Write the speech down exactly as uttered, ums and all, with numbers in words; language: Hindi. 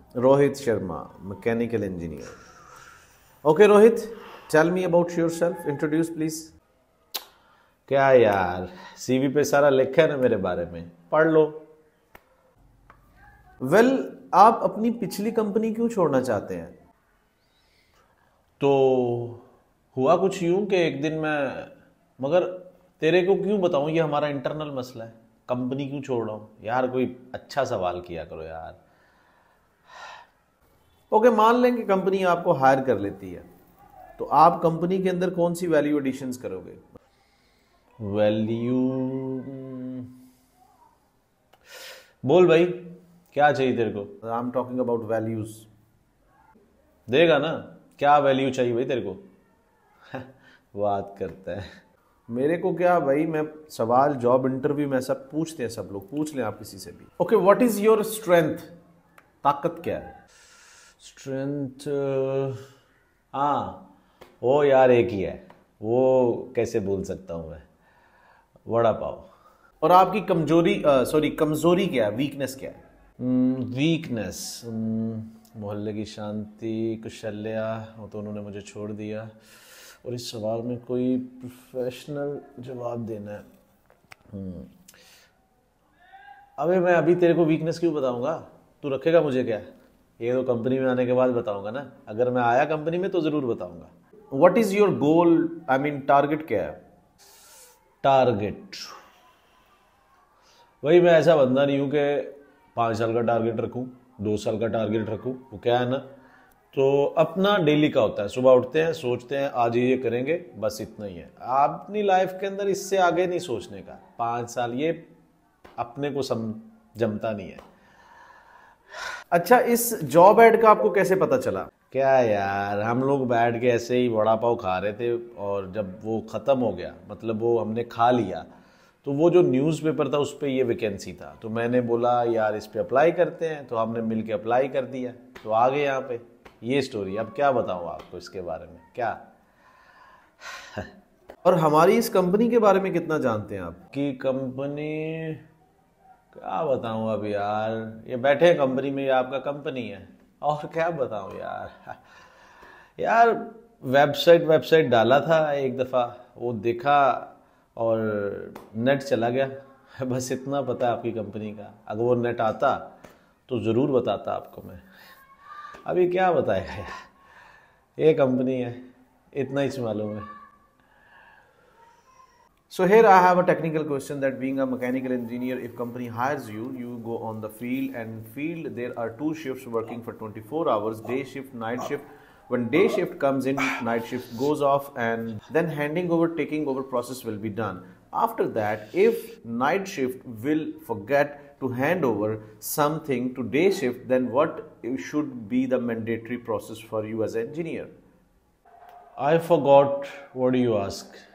Rohit Sharma, mechanical engineer. Okay, Rohit, tell me about yourself. Introduce, please. क्या यार, सीवी पे सारा लिखा है ना मेरे बारे में, पढ़ लो। वेल well, आप अपनी पिछली कंपनी क्यों छोड़ना चाहते हैं? तो हुआ कुछ यूं कि एक दिन मैं, मगर तेरे को क्यों बताऊं, ये हमारा इंटरनल मसला है। कंपनी क्यों छोड़ रहा हूँ यार, कोई अच्छा सवाल किया करो यार। ओके okay, मान लें कि कंपनी आपको हायर कर लेती है, तो आप कंपनी के अंदर कौन सी वैल्यू एडिशंस करोगे? वैल्यू, बोल भाई, क्या चाहिए तेरे को? I am talking about values. देगा ना, क्या वैल्यू चाहिए भाई तेरे को? बात करता है। मेरे को क्या भाई, मैं सवाल जॉब इंटरव्यू में सब पूछते हैं, सब लोग पूछ लें आप किसी से भी। Okay, what is your strength? ताकत क्या है? स्ट्रेंथ, हाँ वो यार एक ही है, वो कैसे भूल सकता हूँ मैं, वड़ा पाव। और आपकी कमजोरी, सॉरी कमजोरी क्या है, वीकनेस क्या है? वीकनेस, मोहल्ले की शांति, कुशल्या, वो तो उन्होंने मुझे छोड़ दिया। और इस सवाल में कोई प्रोफेशनल जवाब देना है। हम्म, अबे मैं अभी तेरे को वीकनेस क्यों बताऊंगा? तू रखेगा मुझे क्या? ये तो कंपनी में आने के बाद बताऊंगा ना। अगर मैं आया कंपनी में तो जरूर बताऊंगा। What is your goal, I mean target क्या है? टारगेट, वही मैं ऐसा बंदा नहीं हूँ कि पाँच साल का टारगेट रखूँ, दो साल का टारगेट रखूँ। वो क्या है ना, तो अपना डेली का होता है। सुबह उठते हैं, सोचते हैं आज ये करेंगे, बस इतना ही है। अपनी लाइफ के अंदर इससे आगे नहीं सोचने का। पाँच साल ये अपने को सम जमता नहीं है। अच्छा, इस जॉब एड का आपको कैसे पता चला? क्या यार, हम लोग बैठ के ऐसे ही वड़ा पाव खा रहे थे, और जब वो ख़त्म हो गया, मतलब वो हमने खा लिया, तो वो जो न्यूज़पेपर था उस पर ये वैकेंसी था। तो मैंने बोला यार इस पे अप्लाई करते हैं, तो हमने मिल के अप्लाई कर दिया, तो आ गए यहाँ पे। ये स्टोरी, अब क्या बताऊँ आपको इसके बारे में, क्या? और हमारी इस कंपनी के बारे में कितना जानते हैं आप? कि कंपनी, क्या बताऊँ अब यार, ये बैठे हैं कंपनी में, ये आपका कंपनी है, और क्या बताऊँ यार। यार वेबसाइट वेबसाइट डाला था एक दफ़ा, वो देखा और नेट चला गया। बस इतना पता है आपकी कंपनी का। अगर वो नेट आता तो ज़रूर बताता आपको मैं। अभी क्या बताएगा यार, ये कंपनी है, इतना ही मालूम है। So here I have a technical question that being a mechanical engineer, if company hires you, you go on the field, and field there are two shifts working for twenty-four hours, day shift, night shift. When day shift comes in, night shift goes off, and then handing over, taking over process will be done. After that, if night shift will forget to hand over something to day shift, then what should be the mandatory process for you as an engineer? I forgot, what do you ask?